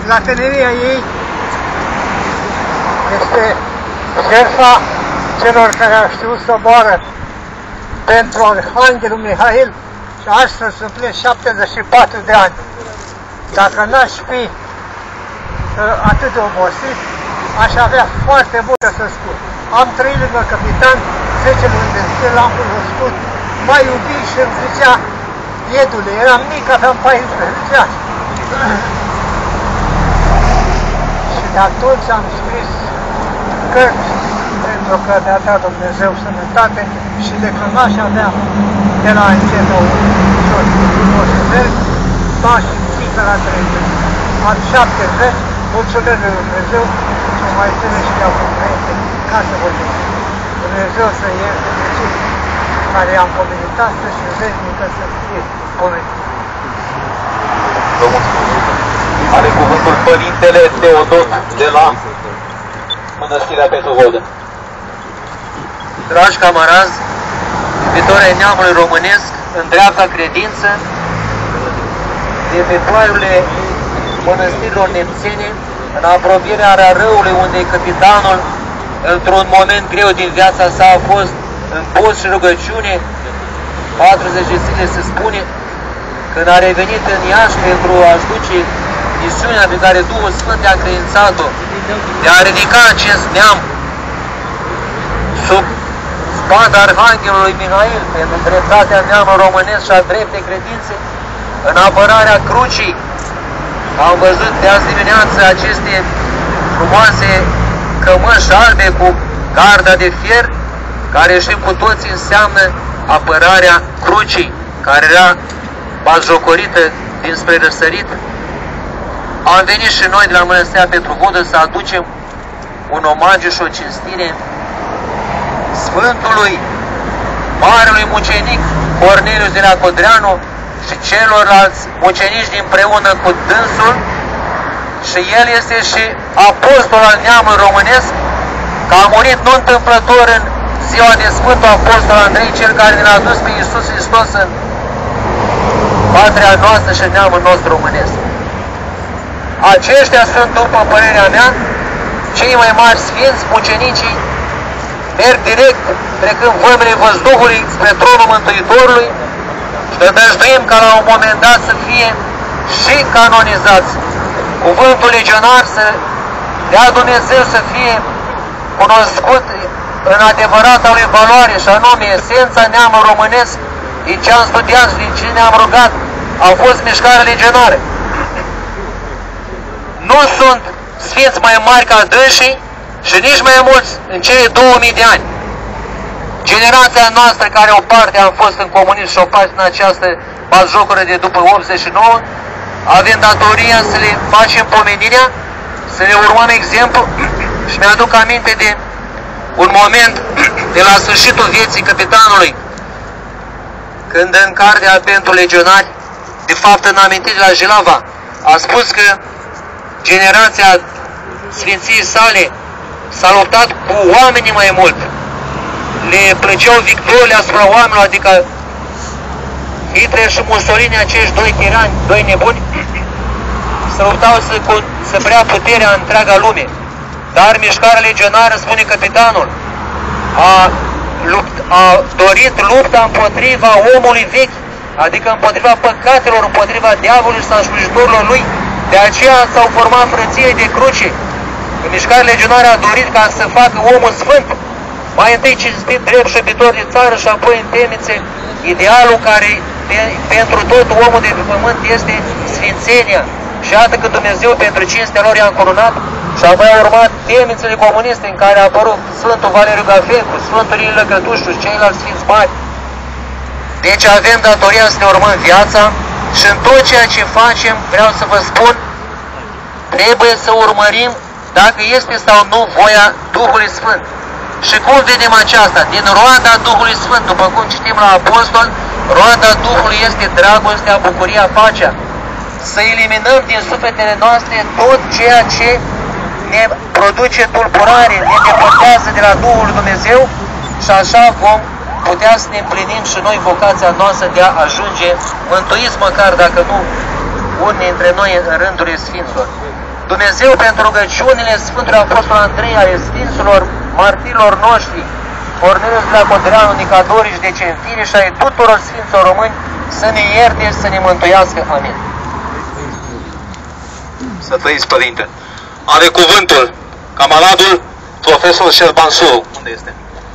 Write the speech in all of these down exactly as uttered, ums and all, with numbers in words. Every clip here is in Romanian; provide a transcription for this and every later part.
la teneria ei este jertfa celor care au știut să moară pentru Arhanghelul Mihail și astăzi sunt șaptezeci și patru de ani. Dacă n-aș fi uh, atât de obosit, aș avea foarte multe să spun. Am trăit lângă capitan, zece luni de zile, l-am cunoscut, m-a iubit și îmi zicea, Iedule, eram mic, aveam paisprezece ani. Și de atunci am scris cărți, pentru că mi-a dat Dumnezeu sănătate și de când n-aș avea de la încetul și m-a simțit pe la treizeci. Am șaptezeci, mulțumesc lui Dumnezeu și mai ține și de acum înainte ca să vorbesc. Dumnezeu să ierte de cei care am pomenit astăzi și veșnică să fie pomenit. Vă mulțumesc. Are cuvântul Părintele Teodot de la Mănăstirea Petru Vodă. Dragi camarazi, iubitorii ai neamului românesc, în dreapta credință, de pe poiurile mănăstirilor nemțene, în apropierea Rarăului, unde capitanul, într-un moment greu din viața sa, a fost în post și rugăciune, patruzeci de zile se spune, când a revenit în Iași pentru a-și duce misiunea pe care Duhul Sfânt i-a credințat-o, de a ridica acest neam sub spada Arhanghelului Mihail, pentru dreptatea neamului românesc și a dreptei credințe, în apărarea crucii. Am văzut de azi dimineață aceste frumoase cămăși albe cu garda de fier, care știm cu toții înseamnă apărarea crucii, care era batjocorită dinspre răsărit. Am venit și noi de la Mănăstirea Petru Vodă să aducem un omagiu și o cinstire Sfântului Marelui Mucenic Cornelius de la Codreanu și celorlalți mucenici împreună cu dânsul, și el este și apostol al neamului românesc, că a murit nu întâmplător în ziua de Sfântul Apostol Andrei, cel care ne-a dus pe Iisus Hristos în patria noastră și neamul nostru românesc. Aceștia sunt, după părerea mea, cei mai mari sfinți, mucenicii, merg direct, trecând vămile văzduhului spre tronul Mântuitorului și ne dăjduim ca la un moment dat să fie și canonizați. Cuvântul legionar să dea Dumnezeu să fie cunoscut în adevărata lui valoare, și anume esența neamului românesc, din ce am studiat și din ce ne-am rugat, au fost mișcarea legionară. Nu sunt sfinți mai mari ca dânsii și nici mai mulți în cei două mii de ani. Generația noastră, care o parte am fost în comunism și o parte în această batjocură de după optzeci și nouă, avem datoria să le facem pomenirea, să le urmăm exemplu. Și mi-aduc aminte de un moment de la sfârșitul vieții capitanului, când în cartea pentru legionari, de fapt în amintiri la Jilava, a spus că generația sfinției sale s-a luptat cu oamenii mai mult. Le plăceau victorile asupra oamenilor, adică Hitler și Mussolini, acești doi tirani, doi nebuni, se luptau să, să preia puterea în întreaga lume. Dar mișcarea legionară, spune capitanul, a, lupt, a dorit lupta împotriva omului vechi, adică împotriva păcatelor, împotriva diavolului sau slujitorilor lui. De aceea s-au format frățiile de cruce. În mișcarea legionară a dorit ca să facă omul sfânt, mai întâi cinstit, drept și iubitor de țară, și apoi în temnițe idealul care pe, pentru tot omul de pe pământ este sfințenia. Și iată că Dumnezeu pentru cinstea lor i-a încurunat. Și apoi a urmat temnițele comuniste, în care a apărut Sfântul Valeriu Gafencu, Sfântul Ilie Lăcătușu și ceilalți sfinți mari. Deci avem datoria să ne urmăm viața și în tot ceea ce facem, vreau să vă spun, trebuie să urmărim dacă este sau nu voia Duhului Sfânt. Și cum vedem aceasta? Din roada Duhului Sfânt, după cum citim la Apostol, roada Duhului este dragostea, bucuria, pacea. Să eliminăm din sufletele noastre tot ceea ce ne produce tulburare, ne depărtează de la Duhul Dumnezeu, și așa vom putea să ne împlinim și noi vocația noastră de a ajunge mântuiți, măcar dacă nu unii dintre noi în rândurile Sfinților. Dumnezeu pentru rugăciunile Sfântului Apostol Andrei, ale Sfinților martirilor noștri, Cornelius de la Codreanu, Nicadorici, Decemfiri și ai tuturor Sfinților Români, să ne ierte și să ne mântuiască. Amin. Să trăiți, Părinte. Are cuvântul camaradul profesor Șerbansuru. Unde este?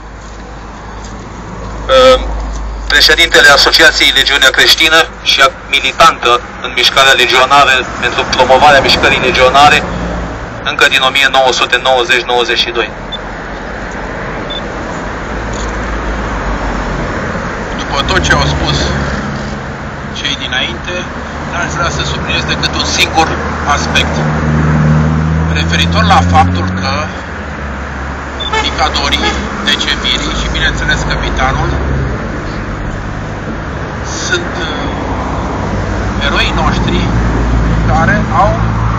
Președintele Asociației Legiunea Creștină și militantă în mișcarea legionară pentru promovarea mișcării legionare încă din o mie nouă sute nouăzeci nouăzeci și doi. După tot ce au spus cei dinainte, n-aș vrea să subliniez decât un singur aspect. Referitor la faptul că Nicadorii, Decemirii și, bineînțeles, capitanul sunt uh, eroii noștri care au,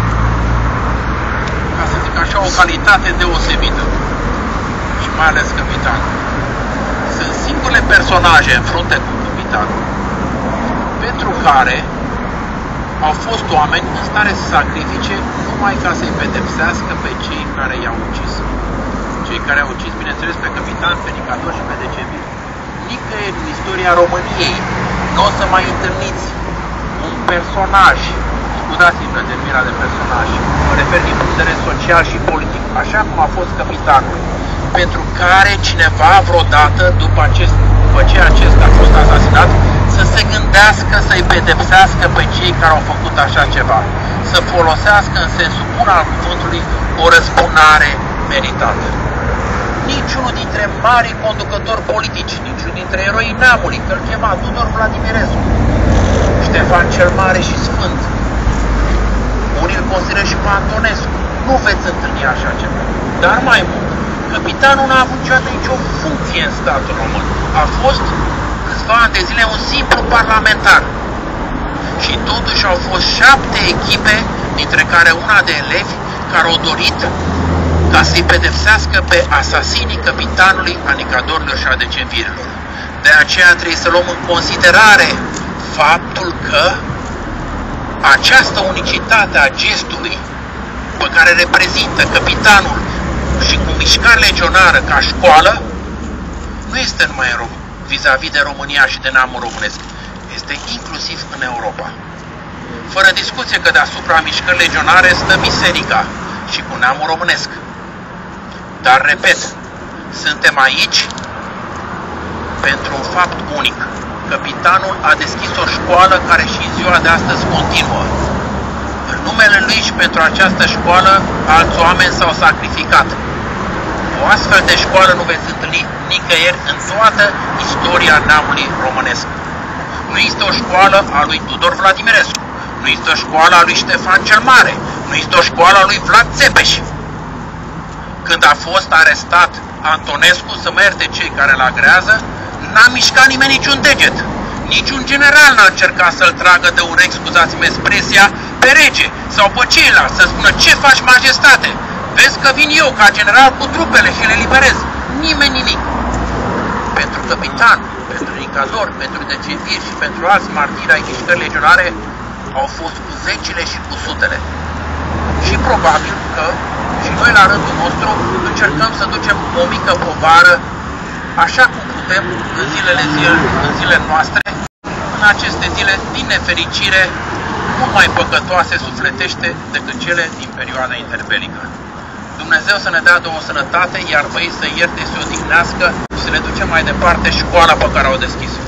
ca să zic așa, o calitate deosebită. Și mai ales capitanul. Sunt singurele personaje în frunte cu capitanul pentru care au fost oameni în stare să sacrifice numai ca să-i pedepsească pe cei care i-au ucis. Cei care au ucis, bineînțeles, pe capitan, pe Nicador și pe Decemir. Nicăieri în istoria României nu o să mai întâlniți un personaj, scuzați-mi că denumira de personaj, mă refer din punct de vedere social și politic, așa cum a fost capitanul, pentru care cineva vreodată, după, acest, după ce acesta a fost asasinat, să se gândească să-i pedepsească pe cei care au făcut așa ceva, să folosească în sensul bun al cuvântului o răzbunare meritată. Niciunul dintre mari conducători politici, niciunul dintre eroii neamului, că îl chema Tudor Vladimirescu, Ștefan cel Mare și Sfânt, unii îl consideră și pe Antonescu, nu veți întâlni așa ceva. Dar mai mult, capitanul n-a avut niciodată nicio funcție în statul român. A fost câțiva ani de zile un simplu parlamentar. Și totuși au fost șapte echipe, dintre care una de elevi, care au dorit ca să-i pedepsească pe asasinii capitanului, a Nicadorilor și a Decemvirilor. De aceea trebuie să luăm în considerare faptul că această unicitate a gestului pe care reprezintă capitanul și cu mișcare legionară ca școală nu este numai vis-a-vis de România și de neamul românesc, este inclusiv în Europa. Fără discuție că deasupra mișcării legionare stă biserica și cu neamul românesc. Dar, repet, suntem aici pentru un fapt unic. Capitanul a deschis o școală care și în ziua de astăzi continuă. În numele lui și pentru această școală, alți oameni s-au sacrificat. O astfel de școală nu veți întâlni nicăieri în toată istoria neamului românesc. Nu este o școală a lui Tudor Vladimirescu, nu este o școală a lui Ștefan cel Mare, nu este o școală a lui Vlad Țepeș. Când a fost arestat Antonescu, să mă ierte cei care îl agrează, n-a mișcat nimeni niciun deget. Niciun general n-a încercat să-l tragă de urechi, scuzați-mi expresia, pe rege sau pe ceilalți, să spună: ce faci, majestate? Vezi că vin eu ca general cu trupele și le liberez. Nimeni nimic. Pentru capitan, pentru Nicador, pentru Decemvir și pentru alți martiri ai mișcării legionare au fost cu zecile și cu sutele. Și probabil că și noi la rândul nostru încercăm să ducem o mică povară așa cum putem în zilele, zile, în zilele noastre, în aceste zile din nefericire mult mai păcătoase sufletește decât cele din perioada interbelică. Dumnezeu să ne dea două sănătate, iar băii să ierte, să o odihnească și să le ducem mai departe școala pe care au deschis-o.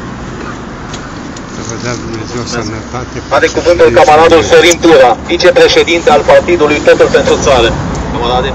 Să vă dea Dumnezeu sănătate. Are cuvântul camaradul Sorin Tura, vicepreședinte al partidului Totul pentru Țară. Camarade.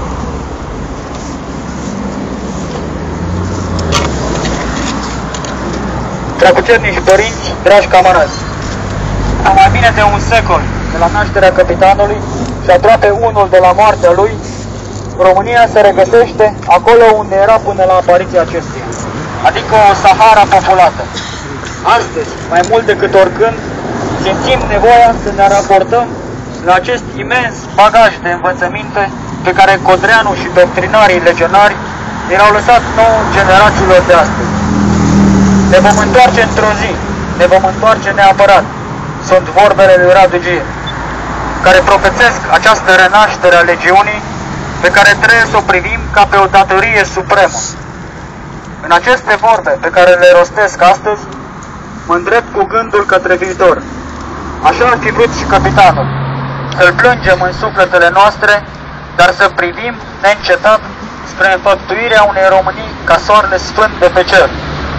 Preacucernici părinți, dragi camarazi, la mai bine de un secol de la nașterea capitanului și aproape unul de la moartea lui, România se regăsește acolo unde era până la apariția acestuia, adică o Sahara populată. Astăzi, mai mult decât oricând, simțim nevoia să ne raportăm la acest imens bagaj de învățăminte pe care Codreanu și doctrinarii legionari i-au lăsat nouă generațiilor de astăzi. Ne vom întoarce într-o zi, ne vom întoarce neapărat, sunt vorbele lui Radu Gir. care profețesc această renaștere a legiunii pe care trebuie să o privim ca pe o datorie supremă. În aceste vorbe pe care le rostesc astăzi, mă îndrept cu gândul către viitor. Așa ar fi vrut și capitanul, să-l plângem în sufletele noastre, dar să privim neîncetat spre înfăptuirea unei Românii ca soarele sfânt de pe cer.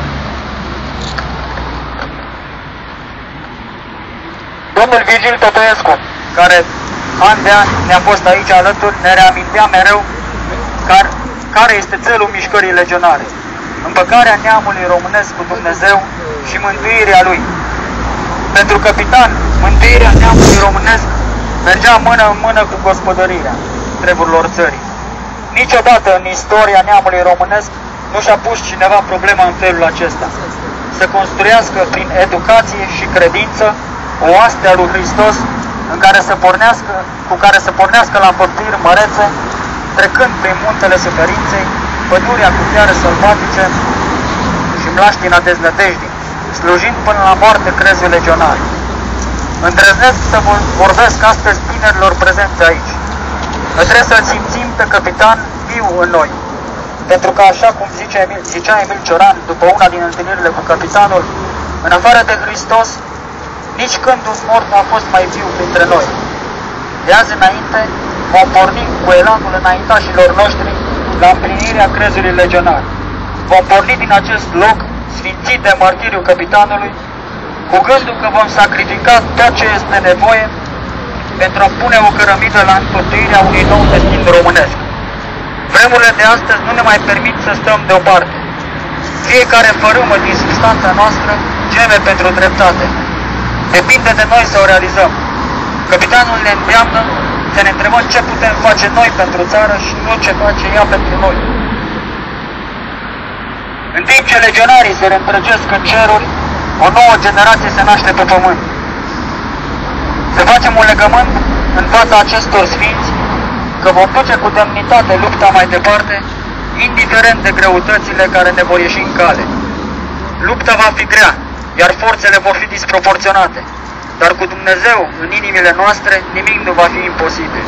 Domnul Vigil Tătăiescu, care an de an ne-a fost aici alături, ne reamintea mereu care, care este țelul mișcării legionare, împăcarea neamului românesc cu Dumnezeu și mântuirea lui. Pentru capitan, mântuirea neamului românesc mergea mână în mână cu gospodărirea treburilor țării. Niciodată în istoria neamului românesc nu și-a pus cineva problema în felul acesta: să construiască prin educație și credință o oaste a lui Hristos în care să pornească, cu care să pornească la înfăptuiri mărețe, trecând prin muntele suferinței, pădurea cu fiare sălbatice și mlaștina deznădejdii, slujind până la moarte crezul legionar. Îndrăznesc să vorbesc astăzi tinerilor prezenți aici. Noi trebuie să-l simțim pe capitan viu în noi, pentru că, așa cum zice Emil, zicea Emil Cioran după una din întâlnirile cu capitanul, în afară de Hristos, nici când un mort a fost mai viu printre noi. De azi înainte vom porni cu elanul înaintașilor noștri la împlinirea crezului legionar. Vom porni din acest loc sfințit de martiriul capitanului, cu gândul că vom sacrifica tot ce este nevoie pentru a pune o cărămidă la înfăptuirea unui nou destin românesc. Vremurile de astăzi nu ne mai permit să stăm deoparte. Fiecare fărâmă din substanța noastră geme pentru dreptate. Depinde de noi să o realizăm. Capitanul ne îndeamnă să ne întrebăm ce putem face noi pentru țară și nu ce face ea pentru noi. În timp ce legionarii se reîntregesc în ceruri, o nouă generație se naște pe pământ. Să facem un legământ în fața acestor sfinți că vom duce cu demnitate lupta mai departe, indiferent de greutățile care ne vor ieși în cale. Lupta va fi grea, iar forțele vor fi disproporționate, dar cu Dumnezeu în inimile noastre nimic nu va fi imposibil.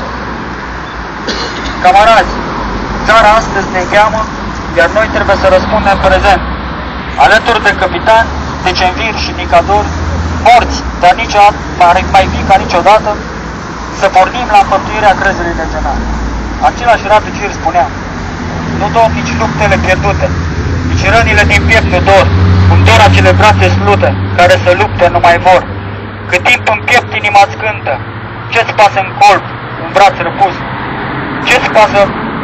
Camarazi, țara astăzi ne cheamă, iar noi trebuie să răspundem prezent, alături de capitan, de Cenvir și Nicador, morți, dar niciodată, mai vii ca niciodată, să pornim la înfăptuirea crezului legionar. Același Radu Cir spunea: nu dor nici luptele pierdute, nici rănile din piept nu dor, cum dor acele brațe slute, care să lupte nu mai vor. Cât timp în piept inima-ți cântă, ce-ți pasă în colb, un braț răpus? Ce-ți pasă,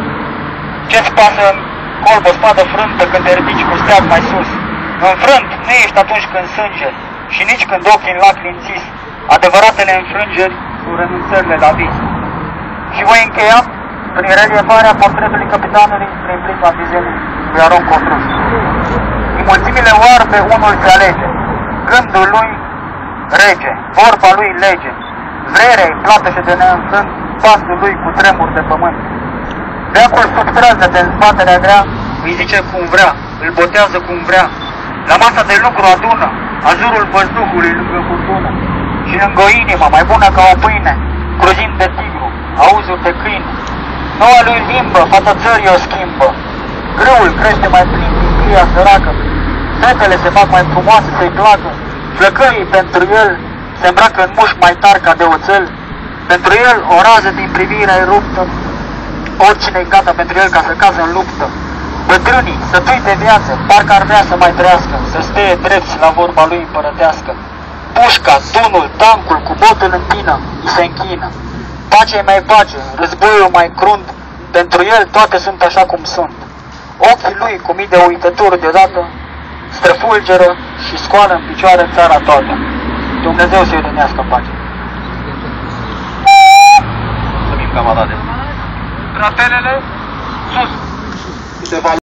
ce-ți pasă în colb o spadă frântă când te ridici cu steag mai sus? Înfrânt nu ești atunci când sângeri și nici când ochii în lacrimi înțis, adevăratele înfrângeri cu renunțările la vis. Și voi încheia prin relievarea portretului capitanului prin prisma viziunii lui Aron Cotrus. Din mulțimile oarbe unul se alege, gândul lui rege, vorba lui lege, vrerea îi plată și de neînfrânt, pasul lui cu tremur de pământ. Veacul subtrează-te în zbaterea grea, îi zice cum vrea, îl botează cum vrea. La masa de lucru adună azurul văzduhului lângă furtună și lângă o inimă mai bună ca o pâine, cruzind de tigru, auzul de câine. Noua lui limbă, fata țării o schimbă. Grâul crește mai plin din clia săracă, fetele se fac mai frumoase să-i placă, flăcăii pentru el se îmbracă în mușchi mai tari ca de oțel, pentru el o rază din privirea-i ruptă, oricine-i gata pentru el ca să cază în luptă. Bătrânii, sătui de viață, parcă ar vrea să mai trăiască, să steie drepți la vorba lui împărătească. Pușca, tunul, tancul, cu botul în pină, îi se închină. Pacea mai pace, războiul mai crunt, pentru el toate sunt așa cum sunt. Ochii lui, cu mii de uitături deodată, străfulgeră și scoală în picioare țara toată. Dumnezeu să-i odihnească în pace. Mulțumim, camarade. Drapelele sus!